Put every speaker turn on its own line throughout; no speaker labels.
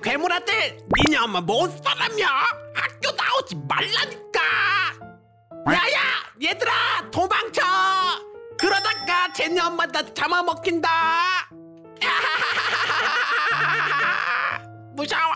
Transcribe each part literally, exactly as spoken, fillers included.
괴물한테 니네 엄마 못 사람이야. 학교 나오지 말라니까. 야야 얘들아 도망쳐. 그러다가 쟤네 엄마 나 잡아먹힌다. 무서워.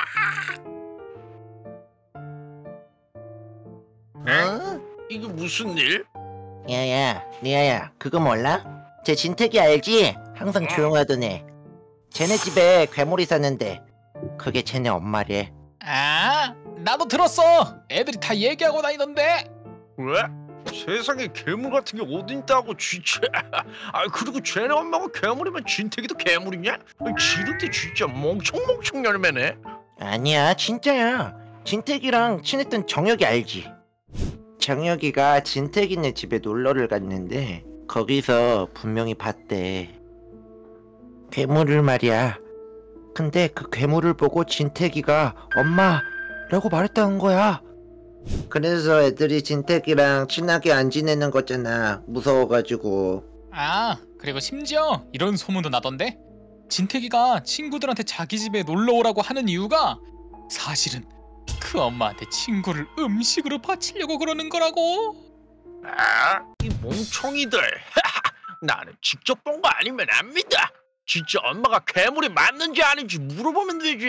어?
이게 무슨 일?
야야, 리아야, 그거 몰라? 쟤 진택이 알지? 항상 조용하던 애. 쟤네 집에 괴물이 사는데 그게 쟤네 엄마래.
아, 나도 들었어. 애들이 다 얘기하고 다니던데.
왜? 세상에 괴물 같은 게 어디 있다고 진짜. 아 그리고 쟤네 엄마가 괴물이면 진택이도 괴물이냐? 지름대 진짜 멍청멍청 열매네.
아니야, 진짜야. 진택이랑 친했던 정혁이 알지? 정혁이가 진택이네 집에 놀러를 갔는데 거기서 분명히 봤대. 괴물을 말이야. 근데 그 괴물을 보고 진택이가 엄마라고 말했다는 거야. 그래서 애들이 진택이랑 친하게 안 지내는 거잖아. 무서워가지고.
아, 그리고 심지어 이런 소문도 나던데. 진태기가 친구들한테 자기 집에 놀러 오라고 하는 이유가 사실은 그 엄마한테 친구를 음식으로 바치려고 그러는 거라고.
아, 이 멍청이들. 나는 직접 본 거 아니면 안 믿어. 진짜 엄마가 괴물이 맞는지 아닌지 물어보면 되지.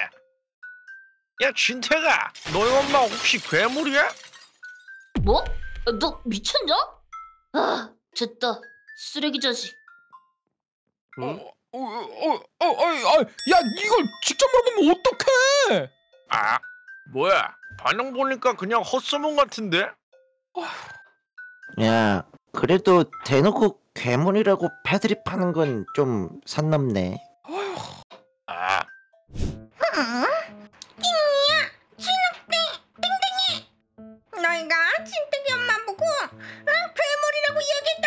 야 진태가, 너희 엄마 혹시 괴물이야?
뭐? 너 미쳤냐? 아, 됐다. 쓰레기 자식.
응?
어, 어, 어, 어, 어, 어, 야, 이걸 직접 물어보면 어떡해?
아, 뭐야? 반응 보니까 그냥 헛소문 같은데?
야, 그래도 대놓고 괴물이라고 패드립하는 건 좀 선 넘네.
아,
띵이야, 진욱대, 땡땡이. 너희가 진택이 엄마 보고 아, 괴물이라고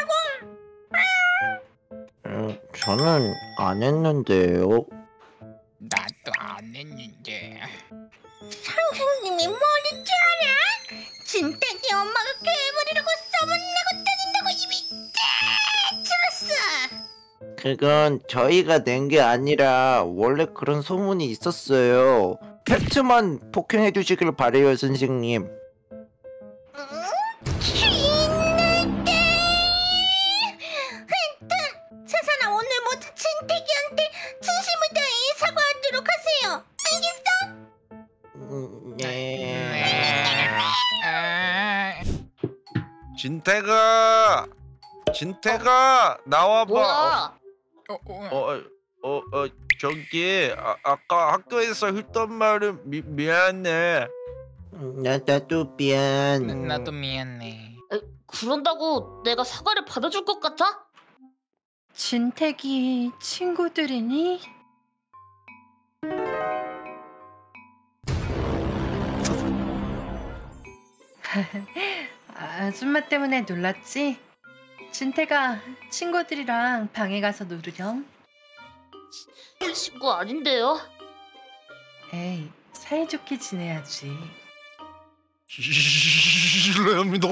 얘기했다고.
음, 저는 안 했는데요.
나도 안 했는데.
선생님이 뭐를 줄 알아? 진택이 엄마가 괴물이라고 소문내고 다닌다고 이미 다 들었어.
그건 저희가 낸 게 아니라 원래 그런 소문이 있었어요. 팩트만 폭행해 주시길 바래요, 선생님.
응? 진욱대. 하여튼 세상아, 오늘 모두 진택이한테 진심을 다해 사과하도록 하세요. 알겠어?
음, 네.
아,
진태가, 진태가 나와봐.
뭐야?
어, 어,
어, 어, 어, 저기 아, 아까 학교에서 했던 말은 미, 미안해.
나, 나도 미안.
나도 미안해.
에, 그런다고 내가 사과를 받아줄 것 같아?
진택이 친구들이니? 아줌마 때문에 놀랐지? 진태가 친구들이랑 방에 가서 놀으렴.
친구 아닌데요?
에이, 사이좋게 지내야지.
실례합니다.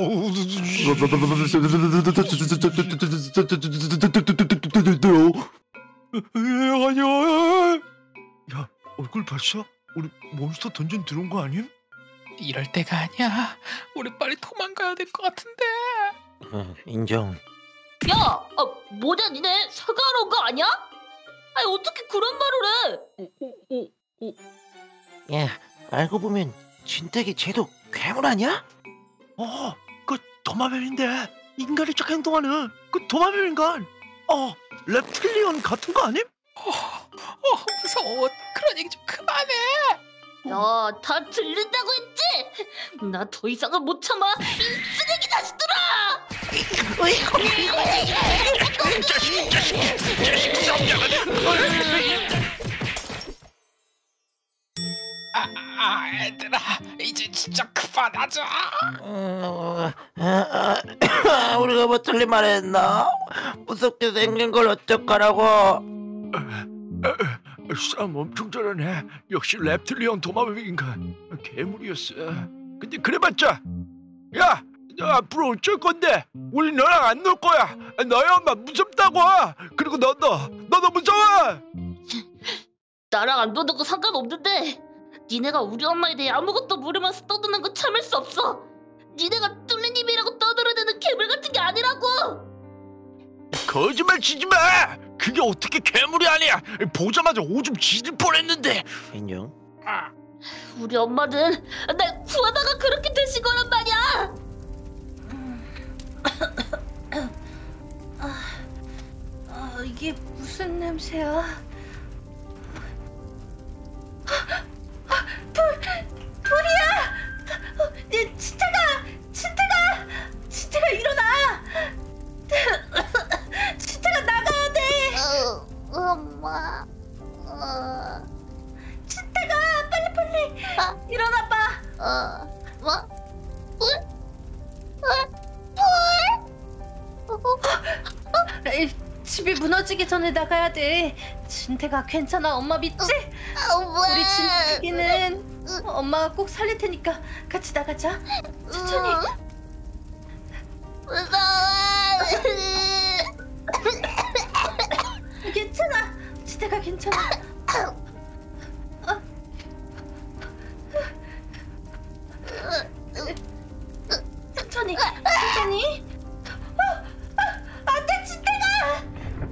아니야. 야, 얼굴 봤어? 우리 몬스터 던전 들어온 거 아님?
이럴 때가 아니야. 우리 빨리 도망가야 될 것 같은데.
어, 인정.
야, 아, 뭐냐 니네 사과하러 온 거 아니야? 아니 어떻게 그런 말을 해?
오, 오, 오, 오.
야, 알고 보면 진택이 쟤도 괴물 아니야?
어, 그 도마뱀인데 인간이 csak 행동하는 그 도마뱀 인간. 어, reptilian 같은 거 아님?
어, 어, 무서워. 그런 얘기 좀 그만해.
야, 다 들린다고 했지? 나 더 이상은 못 참아. 이 쓰레기 자식들아!
자식, 자식, 자식 쌍장아.
아, 아, 얘들아, 이제 진짜 그만하자.
어, 아, 아, 우리가 뭐 틀린 말 했나? 무섭게 생긴 걸 어떡하라고?
싸움 엄청 잘하네. 역시 랩틸리언 도마뱀 인간. 괴물이었어. 근데 그래봤자, 야, 너 앞으로 어쩔 건데? 우리 너랑 안 놀 거야. 너희 엄마 무섭다고. 그리고 너도, 너도 무서워.
나랑 안 도와도 상관없는데 니네가 우리 엄마에 대해 아무것도 모르면서 떠드는 거 참을 수 없어. 니네가 뚫린 입이라고 떠들어대는 괴물 같은 게 아니라고.
거짓말 치지 마. 그게 어떻게 괴물이 아니야. 보자마자 오줌 지질 뻔했는데.
인정.
우리 엄마는 날 구하다가 그렇게 되신 거란 말이야.
아, 아, 이게 무슨 냄새야? 불, 불이야! 어, 네, 진태가! 진태가! 진태가 일어나! 진태가 나가야 돼!
어, 엄마. 어,
진태가 빨리 빨리
아.
일어나봐!
어, 뭐? 불? 불? 불?
에이, 집이 무너지기 전에 나가야 돼. 진태가 괜찮아. 엄마 믿지?
엄마.
우리 진태기는 엄마가 꼭 살릴 테니까 같이 나가자. 천천히.
무서워.
괜찮아. 진태가 괜찮아. 어. 천천히. 천천히. 어, 어, 안돼 진태가.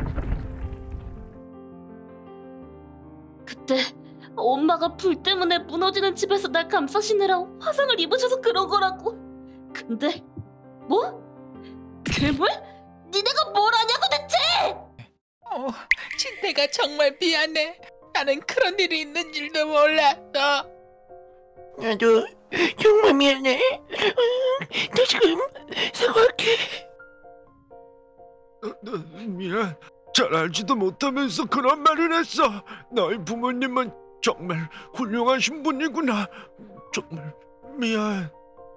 그때 엄마가 불 때문에 무너지는 집에서 날 감싸시느라 화상을 입으셔서 그런 거라고. 근데 뭐? 괴물? 니네가 뭘 아냐고 대체?
어, 진태가 정말 미안해. 나는 그런 일이 있는 줄도 몰랐어.
나도 정말 미안해. 응, 나 지금 사과할게.
어, 너, 미안. 잘 알지도 못하면서 그런 말을 했어. 너희 부모님은 정말 훌륭하신 분이구나. 정말 미안.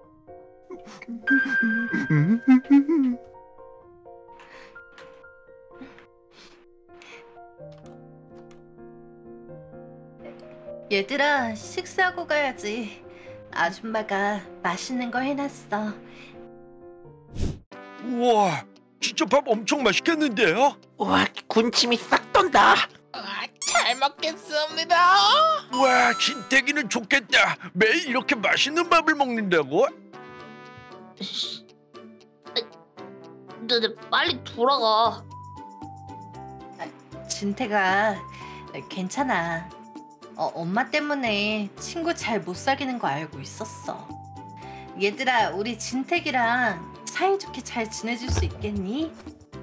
얘들아, 식사하고 가야지. 아줌마가 맛있는 거 해놨어.
우와, 진짜 밥 엄청 맛있겠는데요?
와, 군침이 싹 돈다.
아, 잘 먹겠습니다.
와, 진태기는 좋겠다. 매일 이렇게 맛있는 밥을 먹는다고?
너네 빨리 돌아가.
진태가 괜찮아. 어, 엄마 때문에 친구 잘 못 사귀는 거 알고 있었어. 얘들아, 우리 진택이랑 사이좋게 잘 지내줄 수 있겠니?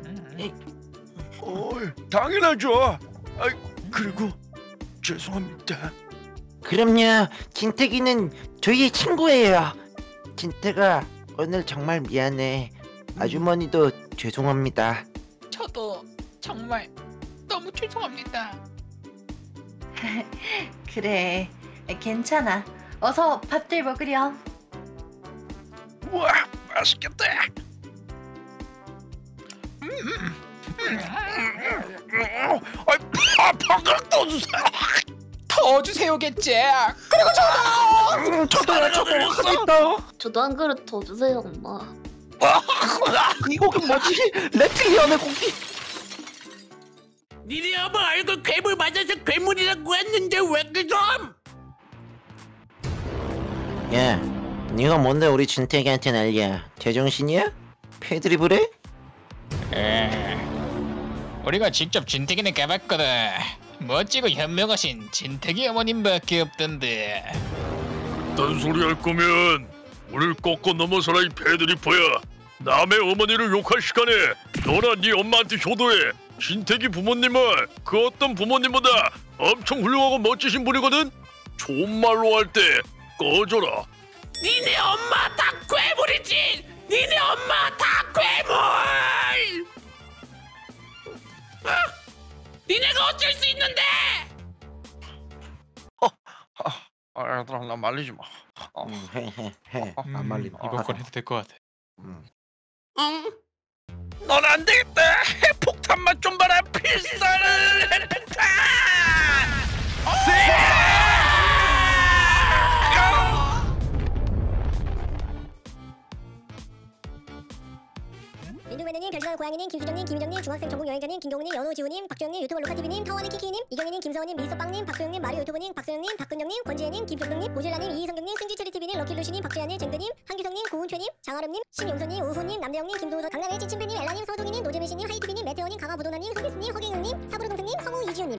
어, 당연하죠. 아, 그리고 죄송합니다.
그럼요. 진태기는 저희의 친구예요. 진태가 오늘 정말 미안해. 아주머니도 죄송합니다.
저도 정말 너무 죄송합니다.
그래, 괜찮아. 어서 밥들 먹으렴.
우와, 맛있겠다. 아, 밥을 더 주세요.
더 주세요겠지.
음, 저도요, 저도 하나 있다.
저도 한 그릇 더 주세요, 엄마.
이 고기 뭐지? 레플리언의 고기.
니네 엄마 얼굴 괴물 맞아서 괴물이라고 했는데 왜 그럼?
야, 네가 뭔데 우리 진태기한테 난리야? 제정신이야? 패드립을 해?
우리가 직접 진태기는 가봤거든. 멋지고 현명하신 진태기 어머님밖에 없던데.
딴 소리 할 거면 우릴 꺾고 넘어서라 이 패드리퍼야. 남의 어머니를 욕할 시간에 너나 네 엄마한테 효도해. 진태기 부모님은 그 어떤 부모님보다 엄청 훌륭하고 멋지신 분이거든. 좋은 말로 할 때 꺼져라.
니네 엄마 다 괴물이지. 니네 엄마 다 괴물. 어? 니네가 어쩔 수 있는데?
아, 얘들아 나 말리지 마. 어.
응, 해, 해, 해.
음,
안 말리고.
이번 건 해도 될 것 같아.
음.
응?
넌 안 되겠다. 핵폭탄 맛 좀 봐라. 필살을 핵폭탄.
민둥맨님, 변신하는 고양이님, 김수정님, 김유정님, 중학생 전국 여행자님, 김경우님, 연우지우님, 박주영님, 유튜버 로카티비님, 타원의 키키님, 이경희님, 김서원님, 미소빵님, 박소영님, 마리오 유튜버님, 박소영님, 박근영님, 권지혜님, 김종동님, 오실라님, 이희성경님, 승지체리티비님, 럭키루시님, 박주현님, 쟁드님, 한규성님, 고은표님, 장아름님, 신용선님, 우훈님, 남대영님, 김도우선, 강남의 찐친배님, 엘라님, 서동희님, 노재민씨님, 하이